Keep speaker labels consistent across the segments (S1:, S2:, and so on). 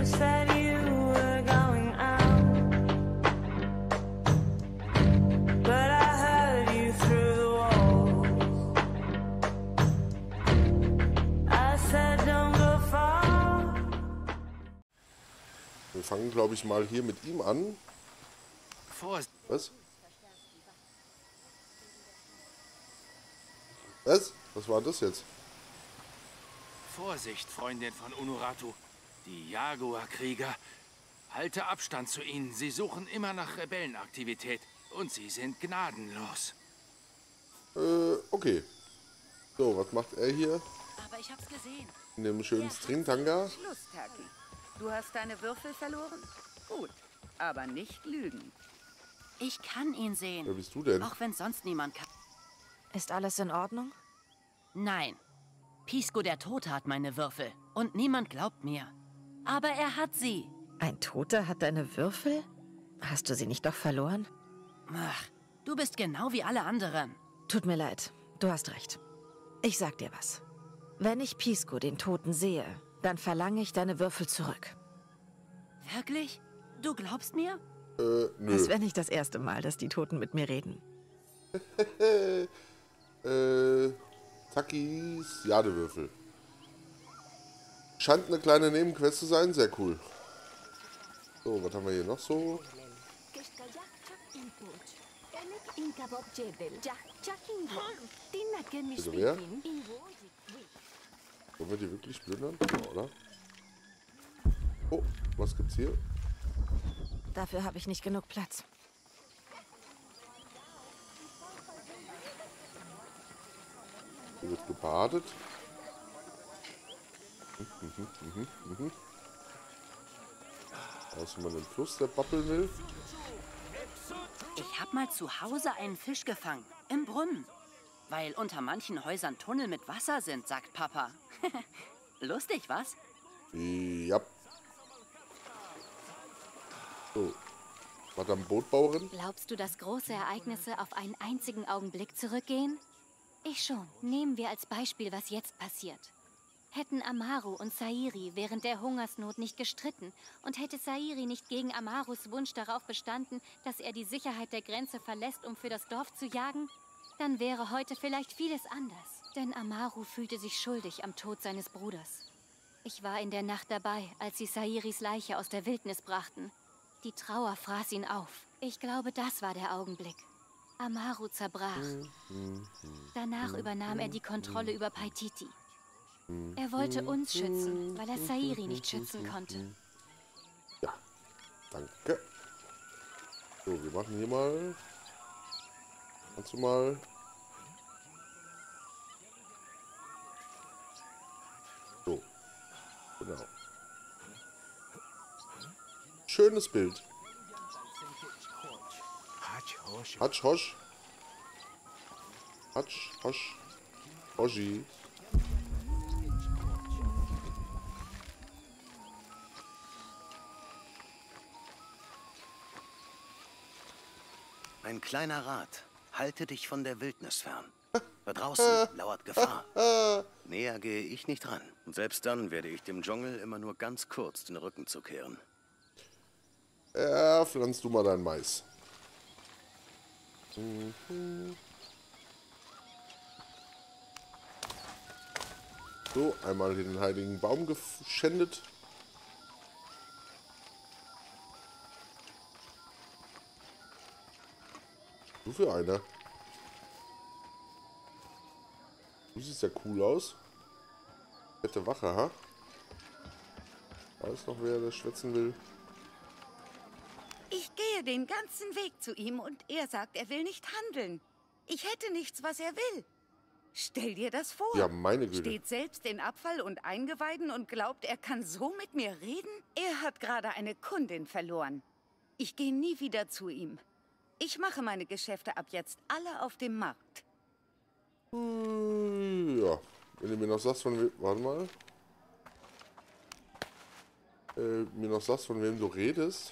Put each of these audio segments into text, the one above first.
S1: said you were going out, but I heard you through the walls. I said don't go far.
S2: Wir fangen, glaube ich, mal hier mit ihm an. Was? Was? Was war das jetzt?
S3: Vorsicht, Freundin von Unuratu. Die Jaguar-Krieger. Halte Abstand zu ihnen. Sie suchen immer nach Rebellenaktivität. Und sie sind gnadenlos.
S2: Okay. So, was macht er hier?
S4: Aber ich hab's gesehen.
S2: In dem schönen Stringtanga?
S5: Schluss, Taki. Du hast deine Würfel verloren? Gut, aber nicht lügen.
S4: Ich kann ihn sehen.
S2: Wer bist du denn?
S4: Auch wenn sonst niemand kann.
S6: Ist alles in Ordnung?
S4: Nein. Pisco der Tote hat meine Würfel. Und niemand glaubt mir. Aber er hat sie.
S6: Ein Toter hat deine Würfel? Hast du sie nicht doch verloren?
S4: Ach, du bist genau wie alle anderen.
S6: Tut mir leid, du hast recht. Ich sag dir was. Wenn ich Pisco, den Toten, sehe, dann verlange ich deine Würfel zurück.
S4: Wirklich? Du glaubst mir?
S2: Nö.
S6: Es wäre nicht das erste Mal, dass die Toten mit mir reden.
S2: Takis Jadewürfel. Scheint eine kleine Nebenquest zu sein, sehr cool. So, was haben wir hier noch so? Also wer? Wollen wir die wirklich plündern? Ja, oder? Oh, was gibt's hier?
S6: Dafür habe ich nicht genug Platz.
S2: Hier wird gebadet. Da ist jemand im Fluss, der babbeln will.
S4: Ich hab mal zu Hause einen Fisch gefangen. Im Brunnen. Weil unter manchen Häusern Tunnel mit Wasser sind, sagt Papa. Lustig, was?
S2: Ja. So. Madame Bootbauerin?
S7: Glaubst du, dass große Ereignisse auf einen einzigen Augenblick zurückgehen? Ich schon. Nehmen wir als Beispiel, was jetzt passiert. Hätten Amaru und Sairi während der Hungersnot nicht gestritten und hätte Sairi nicht gegen Amarus Wunsch darauf bestanden, dass er die Sicherheit der Grenze verlässt, um für das Dorf zu jagen, dann wäre heute vielleicht vieles anders. Denn Amaru fühlte sich schuldig am Tod seines Bruders. Ich war in der Nacht dabei, als sie Sairis Leiche aus der Wildnis brachten. Die Trauer fraß ihn auf. Ich glaube, das war der Augenblick. Amaru zerbrach. Danach übernahm er die Kontrolle über Paititi. Er wollte uns schützen, weil er Sairi nicht schützen konnte.
S2: Ja, danke. So, wir machen hier mal. Kannst du mal. So, genau. Schönes Bild. Hatsch, hosch. Hatsch, hosch. Hoschi.
S8: Ein kleiner Rat. Halte dich von der Wildnis fern. Da draußen lauert Gefahr. Näher gehe ich nicht ran. Und selbst dann werde ich dem Dschungel immer nur ganz kurz den Rücken zukehren.
S2: Ja, pflanzt du mal dein Mais. So, einmal hier den heiligen Baum geschändet. Du für einer. Du siehst ja cool aus. Fette Wache, ha? Weiß noch, wer das schwätzen will.
S5: Ich gehe den ganzen Weg zu ihm und er sagt, er will nicht handeln. Ich hätte nichts, was er will. Stell dir das vor.
S2: Ja, meine Güte.
S5: Steht selbst in Abfall und Eingeweiden und glaubt, er kann so mit mir reden? Er hat gerade eine Kundin verloren. Ich gehe nie wieder zu ihm. Ich mache meine Geschäfte ab jetzt alle auf dem Markt.
S2: Ja, wenn du mir noch sagst, von wem... Warte mal. Mir noch sagst, von wem du redest.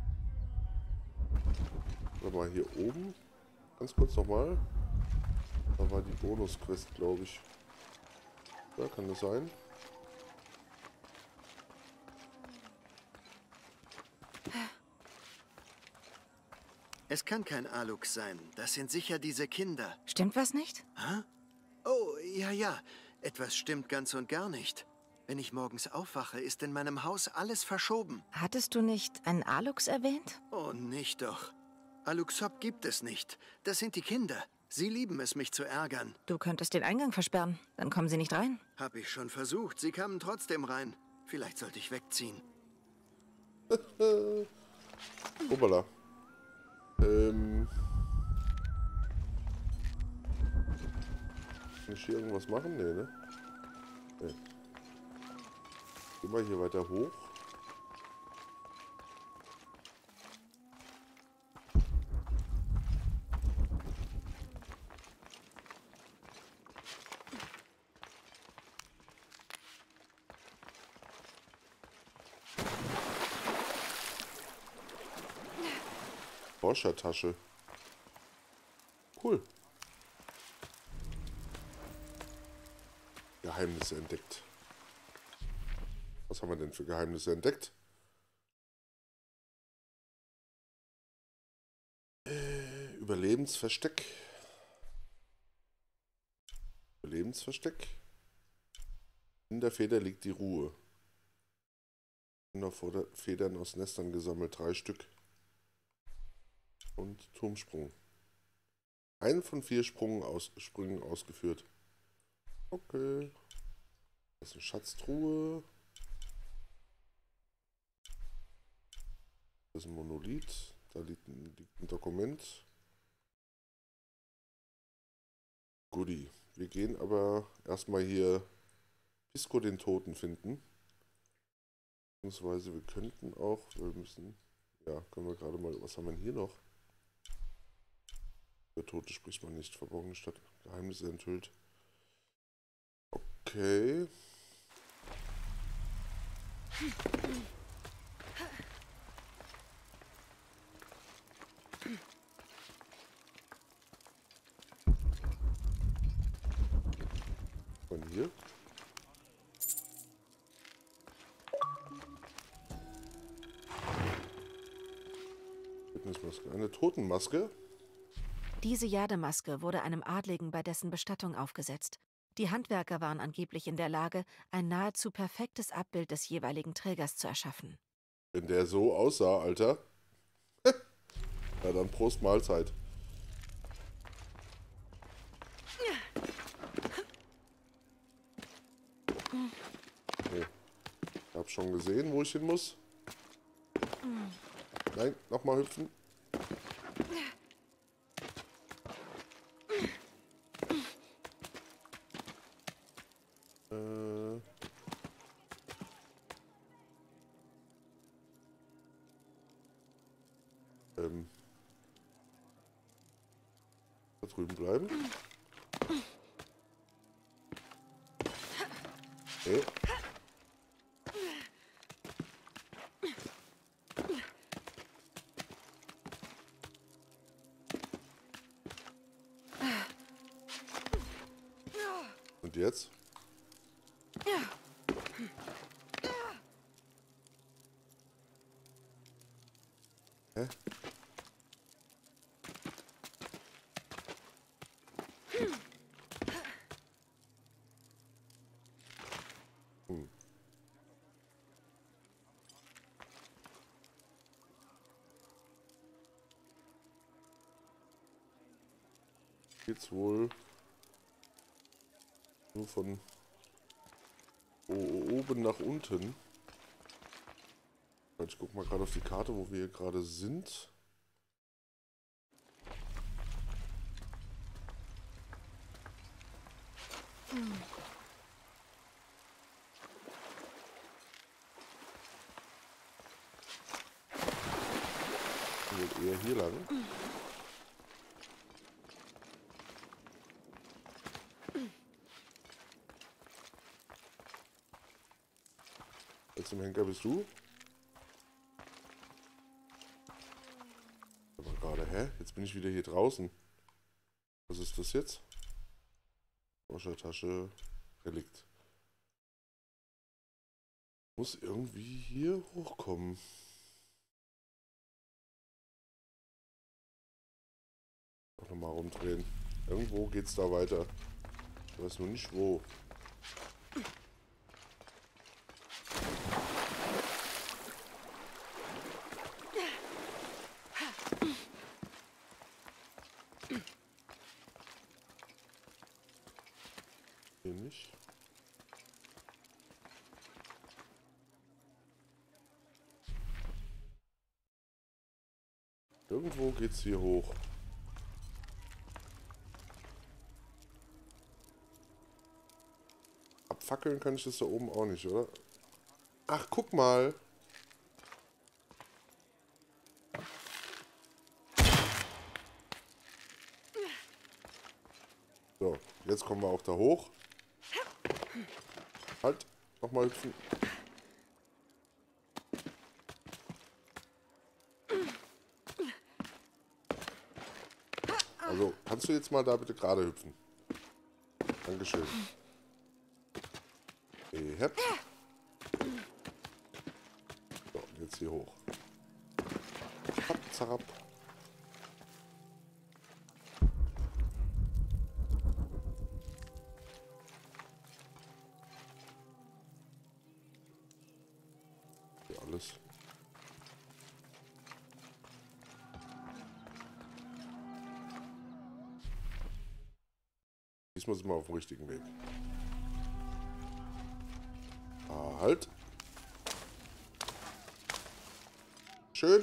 S2: Warte mal, hier oben. Ganz kurz nochmal. Da war die Bonus-Quest, glaube ich. Ja, kann das sein?
S9: Es kann kein Alux sein. Das sind sicher diese Kinder.
S6: Stimmt was nicht?
S9: Hä? Oh, ja. Etwas stimmt ganz und gar nicht. Wenn ich morgens aufwache, ist in meinem Haus alles verschoben.
S6: Hattest du nicht einen Alux erwähnt?
S9: Oh, nicht doch. Aluxop gibt es nicht. Das sind die Kinder. Sie lieben es, mich zu ärgern.
S6: Du könntest den Eingang versperren. Dann kommen sie nicht rein.
S9: Hab ich schon versucht. Sie kamen trotzdem rein. Vielleicht sollte ich wegziehen.
S2: Hoppala. Kann ich hier irgendwas machen? Nee, ne? Nee. Gehen wir hier weiter hoch. Forschertasche. Cool. Geheimnisse entdeckt. Was haben wir denn für Geheimnisse entdeckt? Überlebensversteck. Überlebensversteck. In der Feder liegt die Ruhe. Federn aus Nestern gesammelt, 3 Stück. Und Turmsprung. 1 von 4 Sprüngen ausgeführt. Okay. Das ist eine Schatztruhe. Das ist ein Monolith. Da liegt ein Dokument. Goodie. Wir gehen aber erstmal hier Pisco den Toten finden. Beziehungsweise wir könnten auch, wir müssen, ja, können wir gerade mal, was haben wir hier noch? Der Tote spricht man nicht, verborgene Stadt, Geheimnisse enthüllt. Okay. Von hier. Fitnessmaske. Eine Totenmaske.
S6: Diese Jademaske wurde einem Adligen bei dessen Bestattung aufgesetzt. Die Handwerker waren angeblich in der Lage, ein nahezu perfektes Abbild des jeweiligen Trägers zu erschaffen.
S2: Wenn der so aussah, Alter. Ja, dann Prost Mahlzeit. Okay. Ich hab schon gesehen, wo ich hin muss. Nein, nochmal hüpfen. Da drüben bleiben. Okay. Und jetzt? Hä? Geht's wohl nur von oben nach unten. Ich guck mal gerade auf die Karte, wo wir hier gerade sind. Eher hier lang. Jetzt im Henker bist du. Aber gerade, hä? Jetzt bin ich wieder hier draußen. Was ist das jetzt? Waschertasche. Relikt. Muss irgendwie hier hochkommen. Auch nochmal rumdrehen. Irgendwo geht's da weiter. Ich weiß nur nicht wo. Hier nicht. Irgendwo geht's hier hoch. Abfackeln kann ich das da oben auch nicht, oder? Ach, guck mal. So, jetzt kommen wir auch da hoch. Halt, nochmal hüpfen. Also, kannst du jetzt mal da bitte gerade hüpfen? Dankeschön. Hepp. So, jetzt hier hoch. Zapp, zapp. Hier alles. Diesmal sind wir auf dem richtigen Weg. Ah, halt. Schön.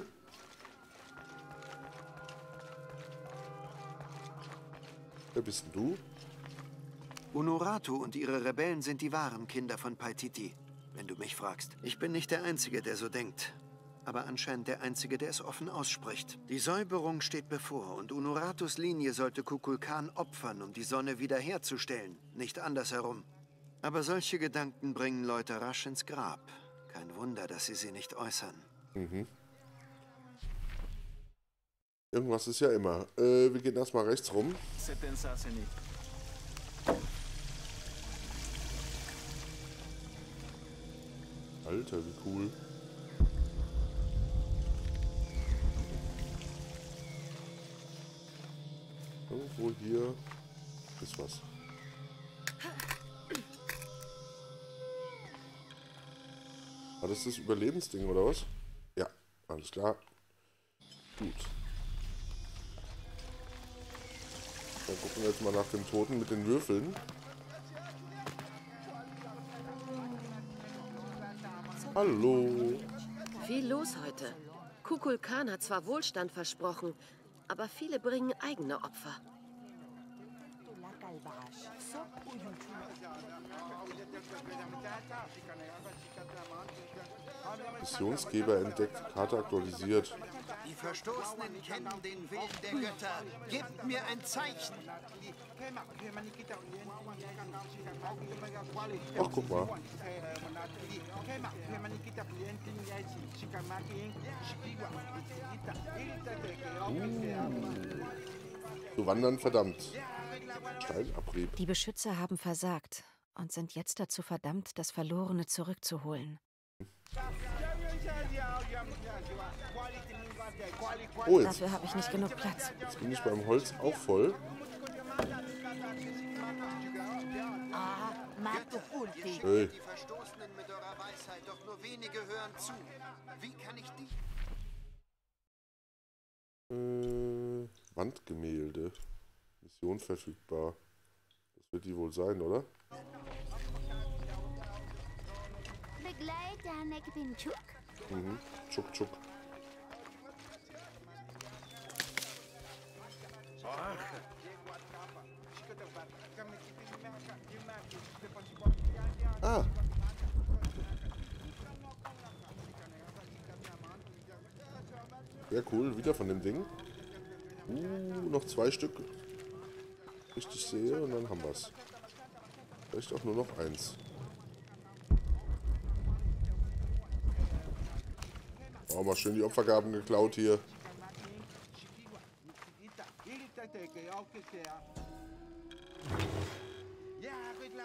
S2: Wer bist denn du?
S9: Unuratu und ihre Rebellen sind die wahren Kinder von Paititi, wenn du mich fragst. Ich bin nicht der Einzige, der so denkt. Aber anscheinend der Einzige, der es offen ausspricht. Die Säuberung steht bevor und Unuratus Linie sollte Kukulkan opfern, um die Sonne wiederherzustellen, nicht andersherum. Aber solche Gedanken bringen Leute rasch ins Grab. Kein Wunder, dass sie nicht äußern.
S2: Mhm. Irgendwas ist ja immer. Wir gehen erstmal rechts rum. Alter, wie cool. Irgendwo hier ist was. War das das Überlebensding oder was? Ja, alles klar. Gut. Dann gucken wir jetzt mal nach dem Toten mit den Würfeln. Hallo.
S10: Viel los heute. Kukulkan hat zwar Wohlstand versprochen, aber viele bringen eigene Opfer.
S2: Missionsgeber entdeckt, Karte aktualisiert.
S9: Die Verstoßenen kennen den Willen der Götter. Gebt mir ein Zeichen.
S2: Ach, guck mal. Zu wandern verdammt. Steinabrieb.
S6: Die Beschützer haben versagt und sind jetzt dazu verdammt, das Verlorene zurückzuholen.
S2: Oh,
S6: Dafür habe ich nicht genug Platz.
S2: Jetzt bin ich beim Holz auch voll. Hey.
S9: Die Verstoßenen mit eurer Weisheit, doch nur wenige hören zu. Wie kann ich die...
S2: Wandgemälde. Mission verfügbar. Das wird die wohl sein, oder? Mhm. Tschuk, tschuk. Ah. Sehr cool, wieder von dem Ding. Noch 2 Stück. Richtig sehe und dann haben wir es. Vielleicht auch nur noch 1. Oh, mal schön die Opfergaben geklaut hier.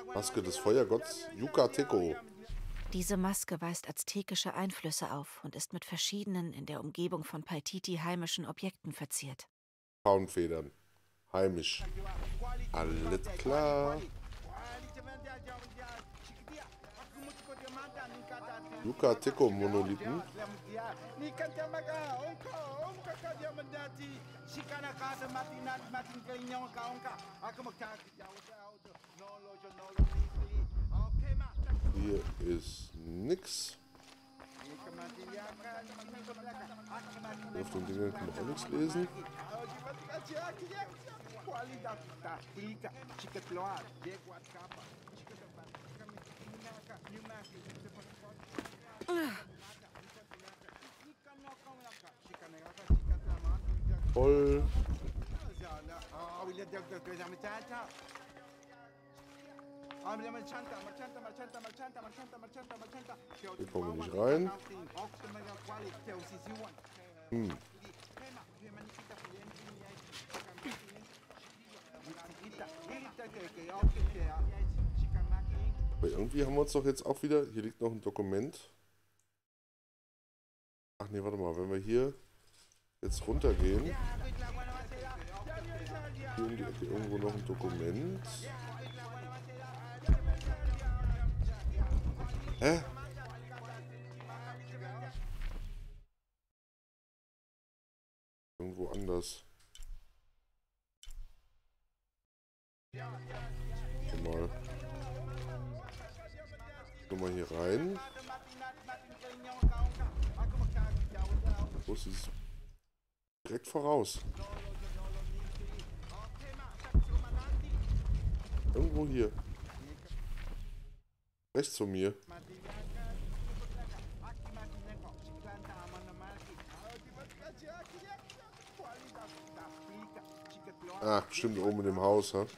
S2: Maske des Feuergotts Yucateco.
S6: Diese Maske weist aztekische Einflüsse auf und ist mit verschiedenen in der Umgebung von Paititi heimischen Objekten verziert.
S2: Faunfedern. Heimisch. Alles klar. Yucateco-Monolithen. Hier ist nix. Auf den Dingen kann man auch nichts lesen. Voll. Hier kommen wir nicht rein. Aber irgendwie haben wir uns doch jetzt auch wieder... Hier liegt noch ein Dokument. Ach nee, warte mal. Wenn wir hier jetzt runtergehen... Hier in die Ecke irgendwo noch ein Dokument. Hä? Irgendwo anders. Mal. Guck mal hier rein. Wo ist es? Direkt voraus. Irgendwo hier. Rechts von mir. Ach, bestimmt oben in dem Haus, ha?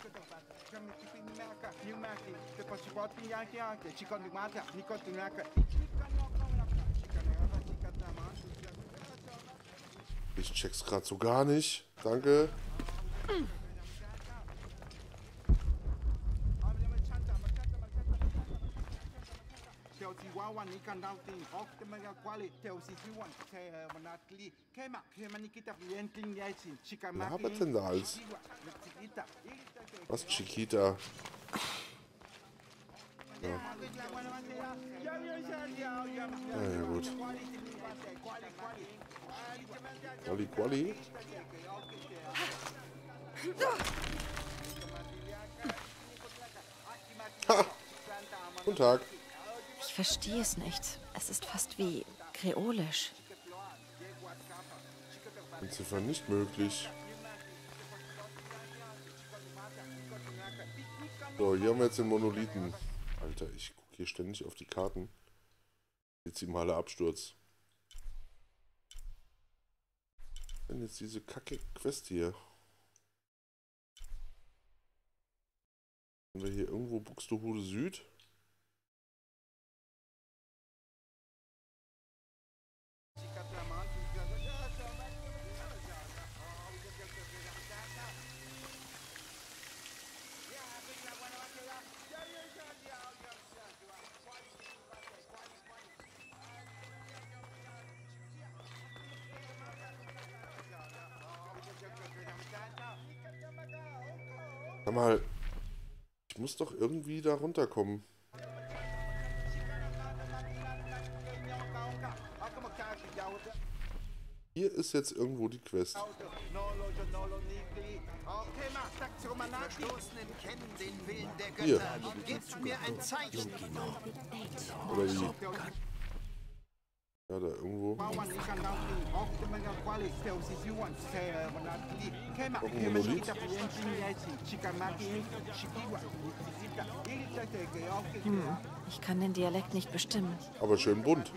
S2: Ich check's grad so gar nicht. Danke. Labert denn da alles? Was, Chiquita? Ja. Ja, gut. Quali, Quali. Ha! Guten Tag.
S6: Ich verstehe es nicht. Es ist fast wie kreolisch.
S2: Entziffern nicht möglich. So, hier haben wir jetzt den Monolithen. Alter, ich gucke hier ständig auf die Karten. Jetzt im Halle Absturz. Denn jetzt diese kacke Quest hier. Haben wir hier irgendwo Buxtehude Süd? Sag mal, ich muss doch irgendwie da runterkommen. Hier ist jetzt irgendwo die Quest. Hier. Oder wie? Ja, da irgendwo. Noch ein Monolith.
S6: Ich kann den Dialekt nicht bestimmen.
S2: Aber schön bunt.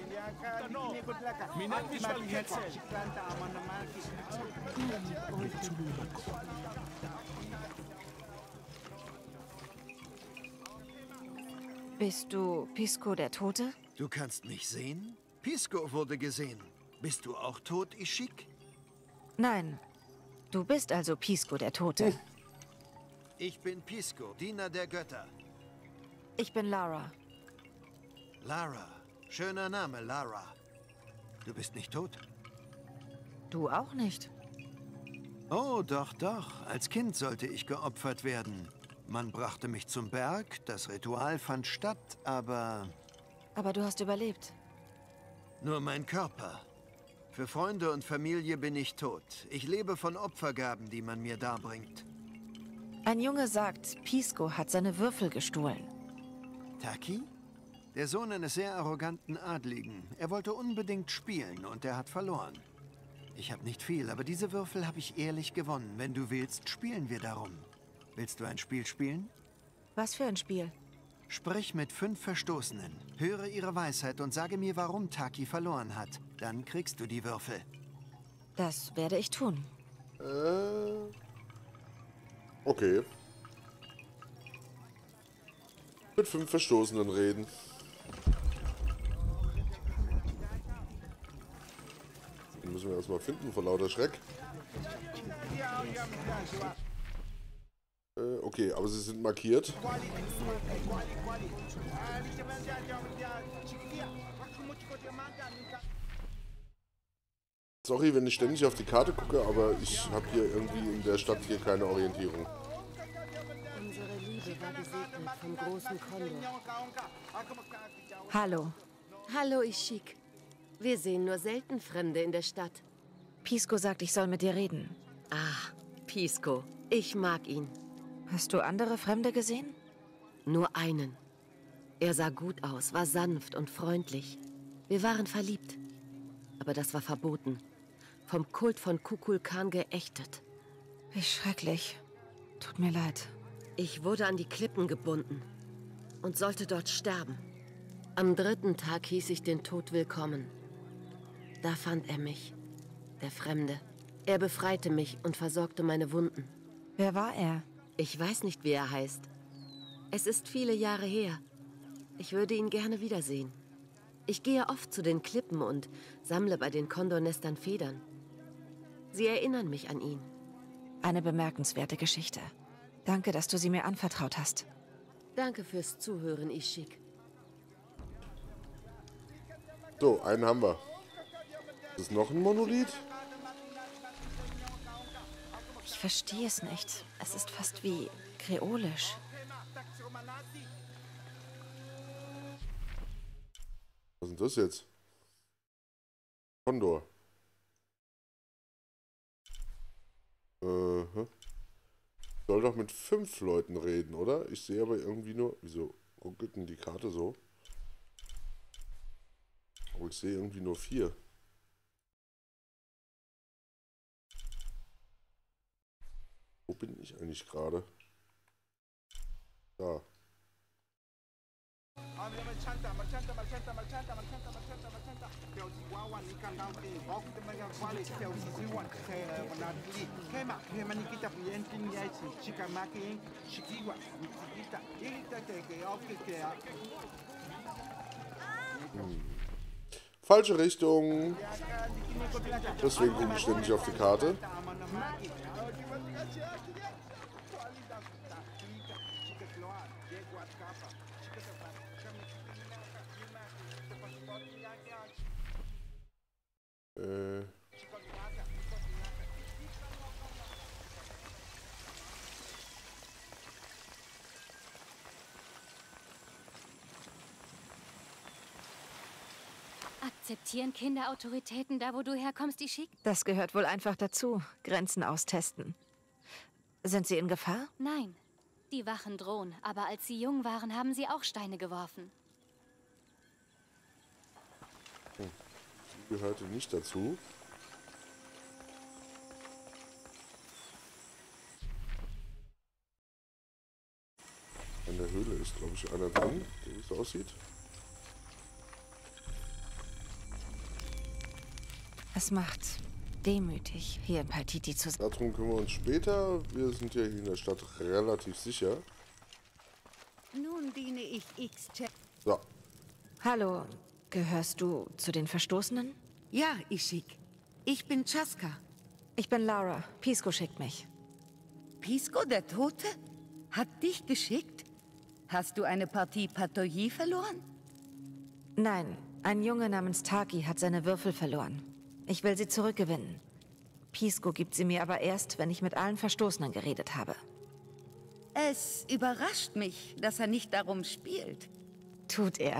S6: Bist du Pisco der Tote?
S9: Du kannst mich sehen? Pisco wurde gesehen. Bist du auch tot, Ishik?
S6: Nein. Du bist also Pisco der Tote.
S9: Ich bin Pisco, Diener der Götter.
S6: Ich bin Lara.
S9: Lara. Schöner Name, Lara. Du bist nicht tot?
S6: Du auch nicht.
S9: Oh, doch, doch. Als Kind sollte ich geopfert werden. Man brachte mich zum Berg, das Ritual fand statt, aber...
S6: Aber du hast überlebt.
S9: Nur mein Körper. Für Freunde und Familie bin ich tot. Ich lebe von Opfergaben, die man mir darbringt.
S6: Ein Junge sagt, Pisco hat seine Würfel gestohlen.
S9: Taki? Der Sohn eines sehr arroganten Adligen. Er wollte unbedingt spielen und er hat verloren. Ich habe nicht viel, aber diese Würfel habe ich ehrlich gewonnen. Wenn du willst, spielen wir darum. Willst du ein Spiel spielen?
S6: Was für ein Spiel?
S9: Sprich mit 5 Verstoßenen. Höre ihre Weisheit und sage mir, warum Taki verloren hat. Dann kriegst du die Würfel.
S6: Das werde ich tun.
S2: Okay. Mit 5 Verstoßenen reden. Den müssen wir erstmal finden vor lauter Schreck. Okay, aber sie sind markiert. Sorry, wenn ich ständig auf die Karte gucke, aber ich habe hier irgendwie in der Stadt hier keine Orientierung.
S10: Unsere Liebe war gesegnet vom großen Kondor.
S6: Hallo.
S10: Hallo, Ishik. Wir sehen nur selten Fremde in der Stadt.
S6: Pisco sagt, ich soll mit dir reden.
S10: Ah, Pisco. Ich mag ihn.
S6: Hast du andere Fremde gesehen?
S10: Nur einen. Er sah gut aus, war sanft und freundlich. Wir waren verliebt. Aber das war verboten. Vom Kult von Kukulkan geächtet.
S6: Wie schrecklich. Tut mir leid.
S10: Ich wurde an die Klippen gebunden und sollte dort sterben. Am 3. Tag hieß ich den Tod willkommen. Da fand er mich, der Fremde. Er befreite mich und versorgte meine Wunden.
S6: Wer war er?
S10: Ich weiß nicht, wie er heißt. Es ist viele Jahre her. Ich würde ihn gerne wiedersehen. Ich gehe oft zu den Klippen und sammle bei den Kondornestern Federn. Sie erinnern mich an ihn.
S6: Eine bemerkenswerte Geschichte. Danke, dass du sie mir anvertraut hast.
S10: Danke fürs Zuhören, Ishik.
S2: So, einen haben wir. Ist noch ein Monolith?
S6: Ich verstehe es nicht. Es ist fast wie kreolisch.
S2: Was ist denn das jetzt? Kondor. Soll doch mit 5 Leuten reden, oder? Ich sehe aber irgendwie nur... Wieso ruckelt denn die Karte so? Aber ich sehe irgendwie nur 4. Wo bin ich eigentlich gerade? Da. Falsche Richtung. Deswegen gucke ich ständig auf die Karte.
S7: Akzeptieren Kinder Autoritäten da, wo du herkommst, Ishik?
S6: Das gehört wohl einfach dazu. Grenzen austesten. Sind sie in Gefahr?
S7: Nein. Die Wachen drohen, aber als sie jung waren, haben sie auch Steine geworfen.
S2: Die gehörte nicht dazu. In der Höhle ist, glaube ich, einer drin, der so aussieht.
S6: Es macht demütig, hier in Paititi zu sein.
S2: Darum kümmern wir uns später. Wir sind ja hier in der Stadt relativ sicher.
S5: Nun diene ich X-Check.
S2: So.
S6: Hallo, gehörst du zu den Verstoßenen?
S5: Ja, Ishik. Ich bin Chaska.
S6: Ich bin Lara. Pisco schickt mich.
S5: Pisco, der Tote? Hat dich geschickt? Hast du eine Partie Patrouille verloren?
S6: Nein, ein Junge namens Taki hat seine Würfel verloren. Ich will sie zurückgewinnen. Pisco gibt sie mir aber erst, wenn ich mit allen Verstoßenen geredet habe.
S5: Es überrascht mich, dass er nicht darum spielt.
S6: Tut er.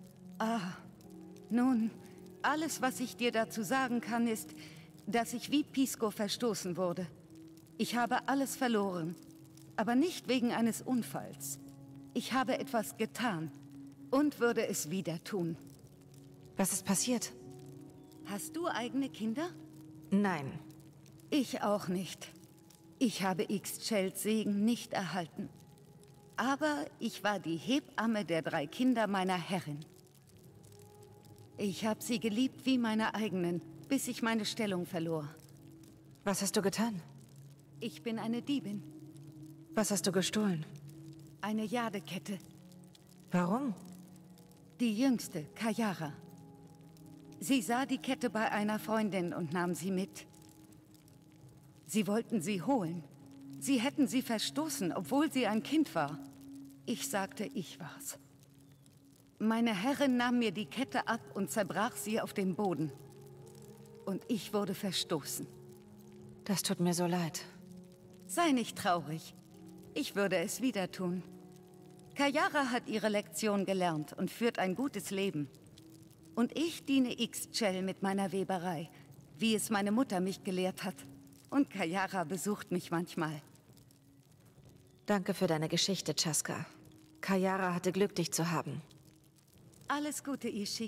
S5: Nun, alles, was ich dir dazu sagen kann, ist, dass ich wie Pisco verstoßen wurde. Ich habe alles verloren, aber nicht wegen eines Unfalls. Ich habe etwas getan und würde es wieder tun.
S6: Was ist passiert?
S5: Hast du eigene Kinder?
S6: Nein.
S5: Ich auch nicht. Ich habe Ixchels Segen nicht erhalten. Aber ich war die Hebamme der 3 Kinder meiner Herrin. Ich habe sie geliebt wie meine eigenen, bis ich meine Stellung verlor.
S6: Was hast du getan?
S5: Ich bin eine Diebin.
S6: Was hast du gestohlen?
S5: Eine Jadekette.
S6: Warum?
S5: Die jüngste, Kayara. Sie sah die Kette bei einer Freundin und nahm sie mit. Sie wollten sie holen. Sie hätten sie verstoßen, obwohl sie ein Kind war. Ich sagte, ich war's. Meine Herrin nahm mir die Kette ab und zerbrach sie auf dem Boden. Und ich wurde verstoßen.
S6: Das tut mir so leid.
S5: Sei nicht traurig. Ich würde es wieder tun. Kayara hat ihre Lektion gelernt und führt ein gutes Leben. Und ich diene Ixchel mit meiner Weberei, wie es meine Mutter mich gelehrt hat. Und Kayara besucht mich manchmal.
S6: Danke für deine Geschichte, Chaska. Kayara hatte Glück, dich zu haben.
S5: Alles Gute, Ishik.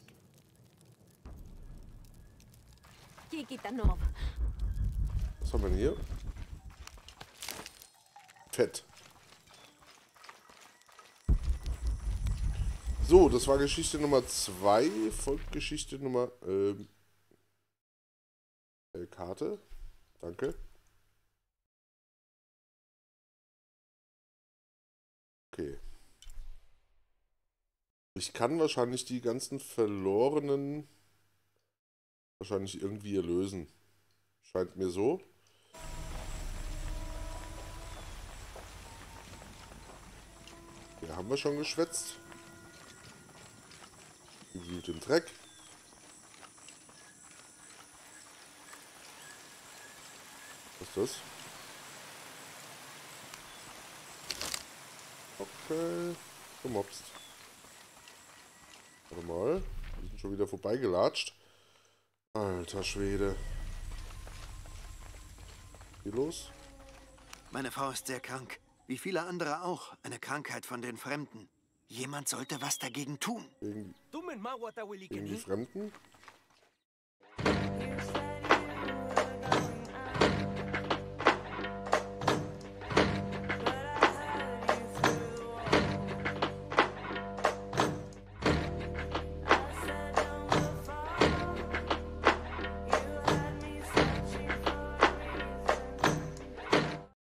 S2: Was haben wir denn hier? Fett. So, das war Geschichte Nummer 2. Folgt Geschichte Nummer... Karte. Danke. Okay. Ich kann wahrscheinlich die ganzen Verlorenen wahrscheinlich irgendwie erlösen. Scheint mir so. Hier haben wir schon geschwätzt. Wühlt im Dreck. Was ist das? Okay. Gemobst. Warte mal. Wir sind schon wieder vorbeigelatscht. Alter Schwede. Wie los?
S9: Meine Frau ist sehr krank. Wie viele andere auch. Eine Krankheit von den Fremden. Jemand sollte was dagegen tun.
S2: Gegen die Fremden?